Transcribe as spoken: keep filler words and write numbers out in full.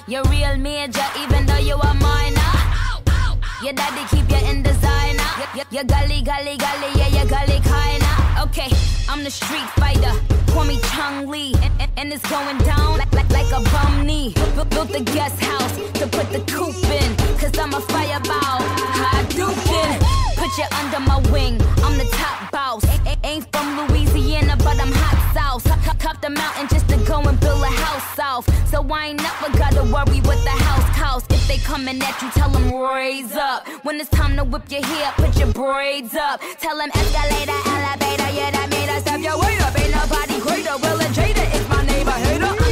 You're real major, even though you are minor. Your daddy keep you in designer. You, you gully, gully, gully, yeah, you gully kinda. Okay, I'm the street fighter. Call me Chung Lee, and, and, and it's going down like, like, like a bum knee. Built, built the guest house to put the coop in, cause I'm a fireball. Hadouken, put you under my wing. I'm the top boss. A ain't from Louisiana, but I'm hot sauce. Cop the mountain just to go and build a house off. So I ain't never gotta worry what the house costs. If they coming at you, tell them raise up. When it's time to whip your hair, put your braids up. Tell them escalator, elevator, yeah, that made us up. Yo, wait up, ain't nobody greater. Will and Jada is my neighbor hater.